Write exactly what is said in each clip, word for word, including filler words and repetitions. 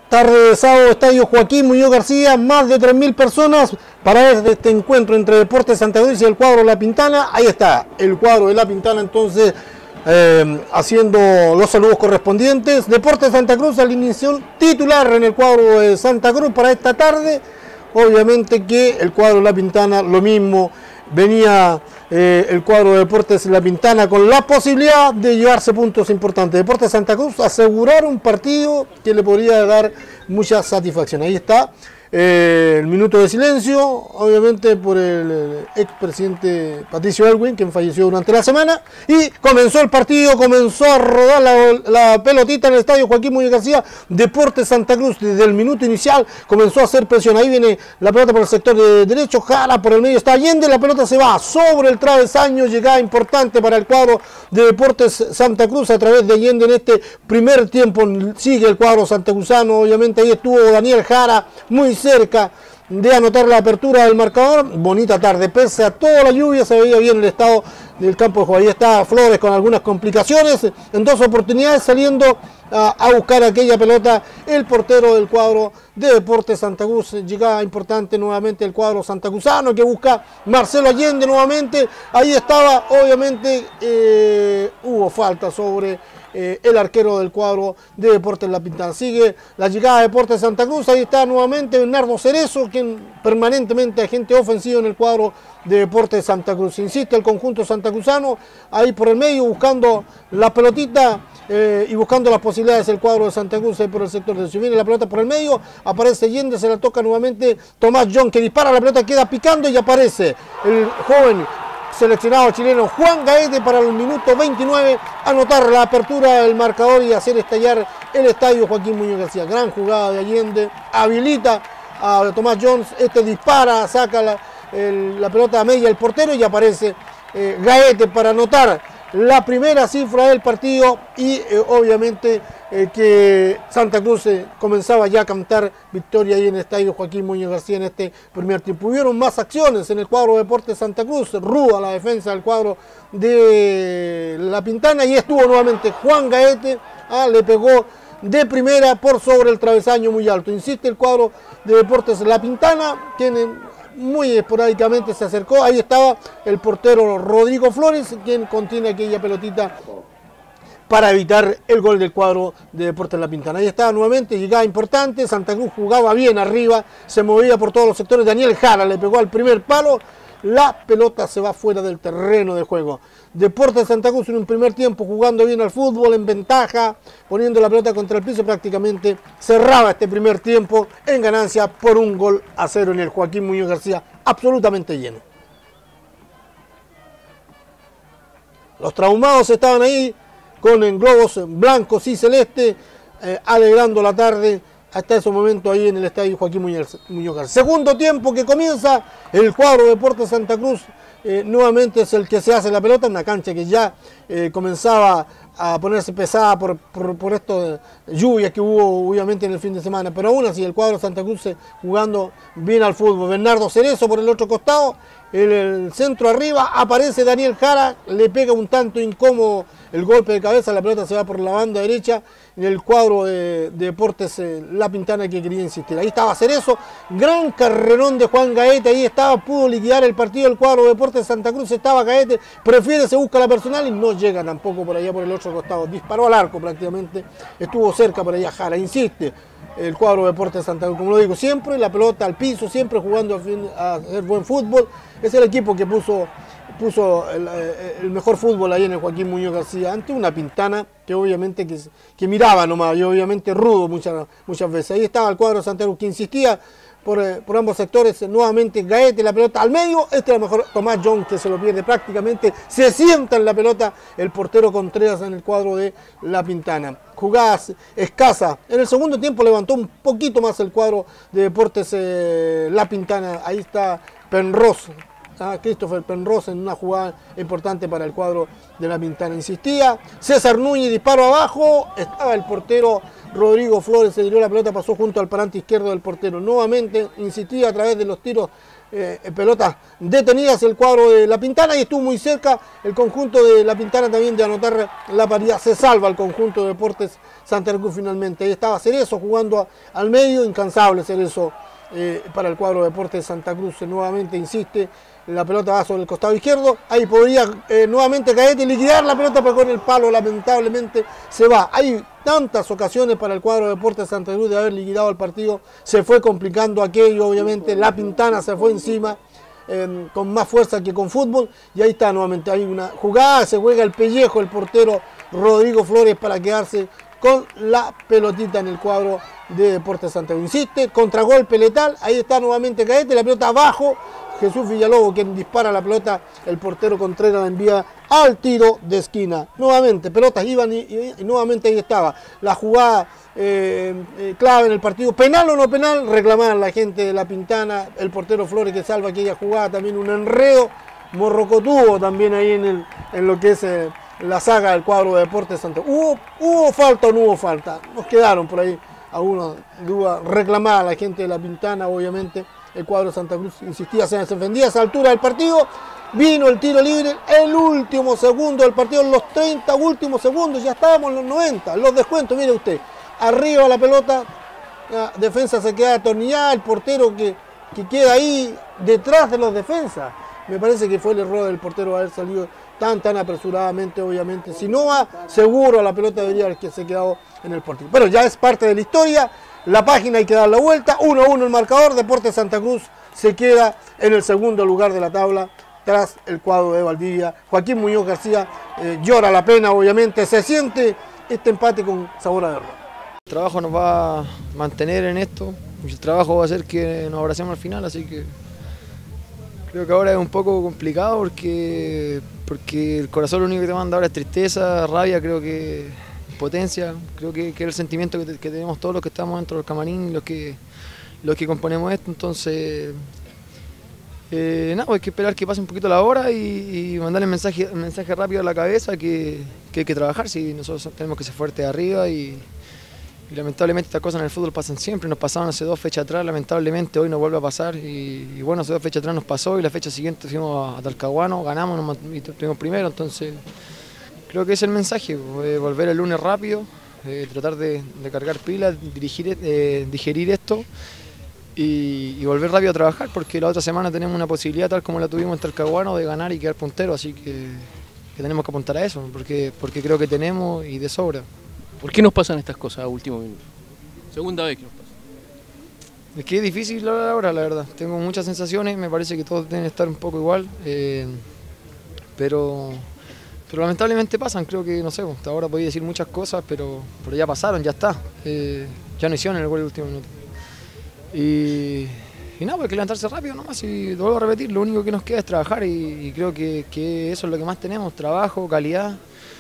Tarde de sábado, Estadio Joaquín Muñoz García, más de tres mil personas para ver este encuentro entre Deportes Santa Cruz y el cuadro La Pintana. Ahí está el cuadro de La Pintana entonces eh, haciendo los saludos correspondientes. Deportes Santa Cruz, alineación titular en el cuadro de Santa Cruz para esta tarde. Obviamente que el cuadro La Pintana lo mismo, venía eh, el cuadro de Deportes La Pintana con la posibilidad de llevarse puntos importantes. Deportes Santa Cruz asegurar un partido que le podría dar mucha satisfacción. Ahí está eh, el minuto de silencio, obviamente por el, el expresidente Patricio Elwin, quien falleció durante la semana, y comenzó el partido, comenzó a rodar la, la pelotita en el estadio Joaquín Muñoz García. Deportes Santa Cruz desde el minuto inicial comenzó a hacer presión. Ahí viene la pelota por el sector de derecho, Jara por el medio, está Allende, la pelota se va sobre el travesaño, llegada importante para el cuadro de Deportes Santa Cruz a través de Allende en este primer tiempo. Sigue el cuadro santacruzano, obviamente ahí estuvo Daniel Jara muy cerca de anotar la apertura del marcador. Bonita tarde, pese a toda la lluvia se veía bien el estado del campo de juego. Ahí está Flores con algunas complicaciones, en dos oportunidades saliendo a, a buscar aquella pelota el portero del cuadro de Deportes Santa Cruz. Llegada importante nuevamente el cuadro santacruzano que busca Marcelo Allende nuevamente. Ahí estaba, obviamente eh, hubo falta sobre Eh, el arquero del cuadro de Deportes La Pintana. Sigue la llegada de Deportes Santa Cruz. Ahí está nuevamente Bernardo Cerezo, quien permanentemente agente ofensivo en el cuadro de Deportes Santa Cruz. Insiste el conjunto santacruzano ahí por el medio buscando la pelotita eh, y buscando las posibilidades del cuadro de Santa Cruz ahí por el sector de si viene la pelota por el medio, aparece Allende, se la toca nuevamente Tomás John, que dispara, la pelota queda picando y aparece el joven seleccionado chileno Juan Gaete para el minuto veintinueve, anotar la apertura del marcador y hacer estallar el estadio Joaquín Muñoz García. Gran jugada de Allende, habilita a Tomás Jones, este dispara, saca la, el, la pelota a media el portero y aparece eh, Gaete para anotar la primera cifra del partido y eh, obviamente eh, que Santa Cruz eh, comenzaba ya a cantar victoria ahí en el estadio Joaquín Muñoz García en este primer tiempo. Hubieron más acciones en el cuadro de Deportes Santa Cruz, ruda la defensa del cuadro de La Pintana y estuvo nuevamente Juan Gaete, ah, le pegó de primera por sobre el travesaño muy alto. Insiste el cuadro de Deportes La Pintana, tienen muy esporádicamente se acercó, ahí estaba el portero Rodrigo Flores, quien contiene aquella pelotita para evitar el gol del cuadro de Deportes La Pintana. Ahí estaba nuevamente, llegada importante, Santa Cruz jugaba bien arriba, se movía por todos los sectores, Daniel Jara le pegó al primer palo, la pelota se va fuera del terreno de juego. Deportes Santa Cruz en un primer tiempo jugando bien al fútbol, en ventaja, poniendo la pelota contra el piso, prácticamente cerraba este primer tiempo en ganancia por un gol a cero en el Joaquín Muñoz García, absolutamente lleno. Los traumados estaban ahí con globos blancos y celestes, eh, alegrando la tarde hasta ese momento ahí en el estadio Joaquín Muñoz García. Segundo tiempo que comienza, el cuadro de Deportes Santa Cruz eh, nuevamente es el que se hace la pelota, en una cancha que ya eh, comenzaba a ponerse pesada por, por, por esto de lluvia que hubo obviamente en el fin de semana, pero aún así el cuadro de Santa Cruz jugando bien al fútbol. Bernardo Cerezo por el otro costado, el, el centro arriba, aparece Daniel Jara, le pega un tanto incómodo el golpe de cabeza, la pelota se va por la banda derecha en el cuadro de, de Deportes eh, La Pintana que quería insistir. Ahí estaba Cerezo, gran carrerón de Juan Gaete, ahí estaba, pudo liquidar el partido del cuadro de Deportes Santa Cruz, estaba Gaete, prefiere, se busca la personal y no llega tampoco por allá por el otro costado, disparó al arco prácticamente, estuvo cerca por allá Jara, insiste el cuadro de Deportes Santa Cruz, como lo digo siempre, la pelota al piso, siempre jugando a, fin, a hacer buen fútbol, es el equipo que puso puso el, el mejor fútbol ahí en el Joaquín Muñoz García, ante una Pintana que obviamente que, que miraba nomás, y obviamente rudo muchas, muchas veces. Ahí estaba el cuadro de Santa Cruz que insistía por, por ambos sectores, nuevamente Gaete, la pelota al medio, este es el mejor, Tomás John que se lo pierde prácticamente, se sienta en la pelota el portero Contreras en el cuadro de La Pintana. Jugadas escasas, en el segundo tiempo levantó un poquito más el cuadro de Deportes eh, La Pintana, ahí está Penrose, a Christopher Penrose en una jugada importante para el cuadro de La Pintana. Insistía, César Núñez, disparo abajo, estaba el portero Rodrigo Flores se tiró la pelota, pasó junto al parante izquierdo del portero. Nuevamente insistía a través de los tiros, eh, pelotas detenidas el cuadro de La Pintana y estuvo muy cerca el conjunto de La Pintana también de anotar la paridad. Se salva el conjunto de Deportes Santa Cruz finalmente. Ahí estaba Cerezo jugando a, al medio, incansable Cerezo eh, para el cuadro de Deportes Santa Cruz. Nuevamente insiste. La pelota va sobre el costado izquierdo, ahí podría eh, nuevamente Caete liquidar la pelota, pero con el palo lamentablemente se va. Hay tantas ocasiones para el cuadro de Deportes Santa Cruz de haber liquidado el partido, se fue complicando aquello, obviamente La Pintana se fue encima eh, con más fuerza que con fútbol, y ahí está nuevamente, hay una jugada, se juega el pellejo el portero Rodrigo Flores para quedarse con la pelotita en el cuadro de Deportes Santa Cruz. Insiste, contragolpe letal, ahí está nuevamente Caete, la pelota abajo, Jesús Villalobos quien dispara la pelota, el portero Contreras la envía al tiro de esquina. Nuevamente, pelotas iban y, y, y nuevamente ahí estaba. La jugada eh, eh, clave en el partido, penal o no penal, reclamar la gente de La Pintana, el portero Flores que salva aquella jugada, también un enredo morrocotudo también ahí en, el, en lo que es eh, la saga del cuadro de Deportes Santa Cruz. ¿Hubo, ¿Hubo falta o no hubo falta? Nos quedaron por ahí algunas dudas, reclamar a la gente de La Pintana, obviamente. El cuadro de Santa Cruz insistía, se defendía a esa altura del partido, vino el tiro libre, el último segundo del partido, los treinta últimos segundos, ya estábamos en los noventa, los descuentos, mire usted, arriba la pelota, la defensa se queda atornillada, el portero que, que queda ahí detrás de los defensas, me parece que fue el error del portero haber salido tan tan apresuradamente, obviamente, si no va seguro la pelota debería haber que se quedado en el partido, pero ya es parte de la historia. La página hay que dar la vuelta, uno a uno el marcador, Deportes Santa Cruz se queda en el segundo lugar de la tabla tras el cuadro de Valdivia. Joaquín Muñoz García eh, llora la pena, obviamente, se siente este empate con sabor a derrota. El trabajo nos va a mantener en esto, el trabajo va a hacer que nos abracemos al final, así que creo que ahora es un poco complicado porque, porque el corazón lo único que te manda ahora es tristeza, rabia, creo que potencia, creo que, que es el sentimiento que, que tenemos todos los que estamos dentro del camarín, los que, los que componemos esto, entonces eh, nada, hay que esperar que pase un poquito la hora y, y mandarle el mensaje, el mensaje rápido a la cabeza que, que hay que trabajar, si nosotros tenemos que ser fuertes arriba y, y lamentablemente estas cosas en el fútbol pasan siempre, nos pasaban hace dos fechas atrás, lamentablemente hoy nos vuelve a pasar y, y bueno, hace dos fechas atrás nos pasó y la fecha siguiente fuimos a, a Talcahuano, ganamos nos, y estuvimos primero, entonces creo que es el mensaje, eh, volver el lunes rápido, eh, tratar de, de cargar pilas, dirigir, eh, digerir esto y, y volver rápido a trabajar porque la otra semana tenemos una posibilidad tal como la tuvimos en Talcahuano de ganar y quedar puntero, así que, que tenemos que apuntar a eso porque, porque creo que tenemos y de sobra. ¿Por qué nos pasan estas cosas a último minuto? Segunda vez que nos pasa. Es que es difícil ahora, la verdad, tengo muchas sensaciones, me parece que todos deben estar un poco igual, eh, pero... Pero lamentablemente pasan, creo que, no sé, hasta ahora podía decir muchas cosas, pero, pero ya pasaron, ya está. Eh, ya no hicieron el gol del último minuto. Y, y nada, pues hay que levantarse rápido nomás y vuelvo a repetir, lo único que nos queda es trabajar y, y creo que, que eso es lo que más tenemos, trabajo, calidad.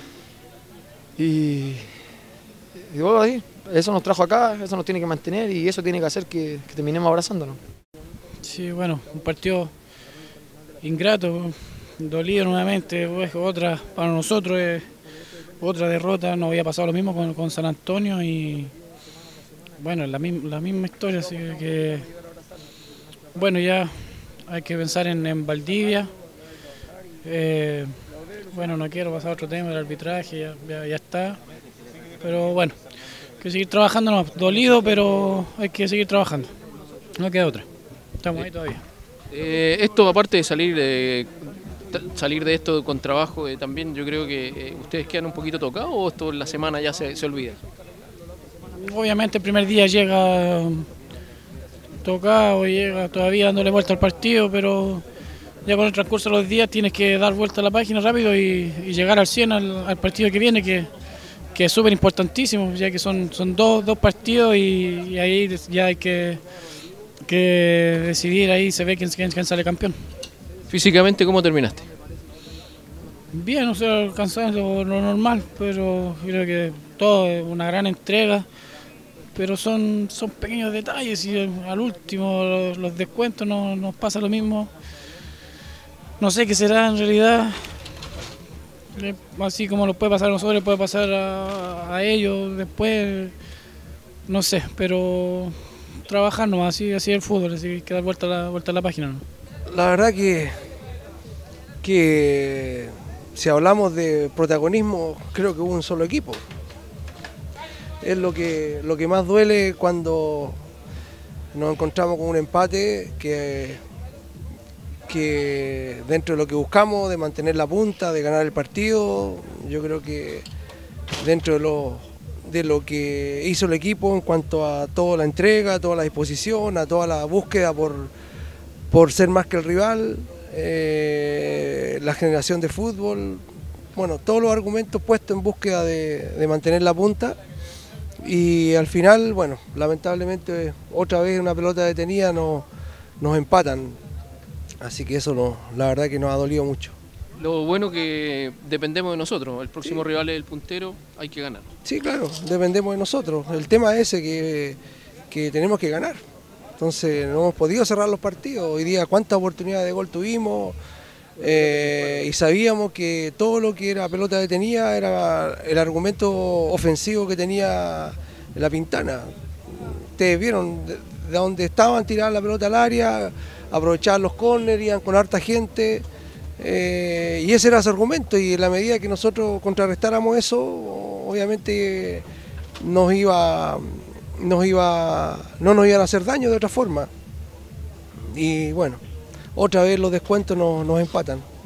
Y, y vuelvo a decir, eso nos trajo acá, eso nos tiene que mantener y eso tiene que hacer que, que terminemos abrazándonos. Sí, bueno, un partido ingrato. Dolido nuevamente, pues, otra para nosotros es otra derrota, nos había pasado lo mismo con, con San Antonio y bueno, la, la misma historia, así que bueno, ya hay que pensar en, en Valdivia, eh, bueno, no quiero pasar a otro tema, el arbitraje ya, ya, ya está, pero bueno, hay que seguir trabajando, no, dolido, pero hay que seguir trabajando, no queda otra, estamos ahí todavía. Eh, esto aparte de salir de... salir de esto con trabajo, eh, también yo creo que eh, ustedes quedan un poquito tocados o esto en la semana ya se, se olvida. Obviamente el primer día llega tocado, llega todavía dándole vuelta al partido, pero ya con el transcurso de los días tienes que dar vuelta a la página rápido y, y llegar al cien al, al partido que viene, que, que es súper importantísimo, ya que son, son dos, dos partidos y, y ahí ya hay que, que decidir, ahí se ve quién, quién, quién sale campeón. Físicamente, ¿cómo terminaste? Bien, o sea, alcanzando lo normal, pero creo que todo es una gran entrega, pero son, son pequeños detalles y al último los, los descuentos no, nos pasa lo mismo. No sé qué será en realidad, así como lo puede pasar a nosotros, puede pasar a, a ellos después. no sé, pero trabajar nomás, así, así es el fútbol, así que hay que dar vuelta a la, vuelta a la página, ¿no? La verdad que, que si hablamos de protagonismo, creo que hubo un solo equipo. Es lo que, lo que más duele cuando nos encontramos con un empate que, que dentro de lo que buscamos, de mantener la punta, de ganar el partido, yo creo que dentro de lo, de lo que hizo el equipo en cuanto a toda la entrega, a toda la disposición, a toda la búsqueda por, por ser más que el rival, eh, la generación de fútbol, bueno, todos los argumentos puestos en búsqueda de, de mantener la punta. Y al final, bueno, lamentablemente otra vez una pelota detenida nos, nos empatan, así que eso no, la verdad que nos ha dolido mucho. Lo bueno que dependemos de nosotros, el próximo sí. rival es el puntero, hay que ganar. Sí, claro, dependemos de nosotros, el tema es ese que, que tenemos que ganar, entonces no hemos podido cerrar los partidos, hoy día cuántas oportunidades de gol tuvimos, eh, y sabíamos que todo lo que era pelota detenida era el argumento ofensivo que tenía la Pintana. Ustedes vieron de, de donde estaban, tiraban la pelota al área, aprovechaban los córneres, iban con harta gente, eh, y ese era su argumento, y en la medida que nosotros contrarrestáramos eso, obviamente nos iba, nos iba, no nos iban a hacer daño de otra forma. Y bueno, otra vez los descuentos nos, nos empatan.